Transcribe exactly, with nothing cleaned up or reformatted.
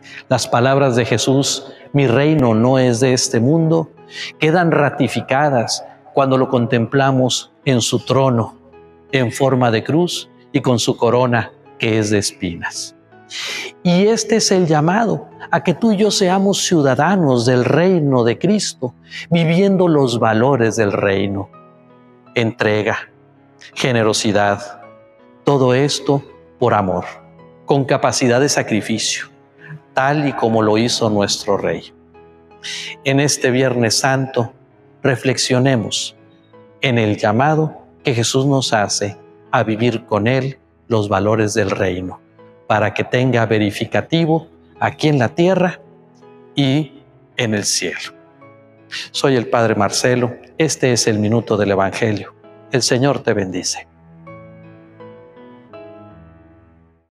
Las palabras de Jesús, mi reino no es de este mundo, quedan ratificadas cuando lo contemplamos en su trono, en forma de cruz y con su corona que es de espinas. Y este es el llamado a que tú y yo seamos ciudadanos del reino de Cristo, viviendo los valores del reino. Entrega, generosidad, todo esto por amor, con capacidad de sacrificio, tal y como lo hizo nuestro Rey. En este Viernes Santo, reflexionemos en el llamado que Jesús nos hace a vivir con Él los valores del reino, para que tenga verificativo aquí en la tierra y en el cielo. Soy el Padre Marcelo, este es el Minuto del Evangelio. El Señor te bendice.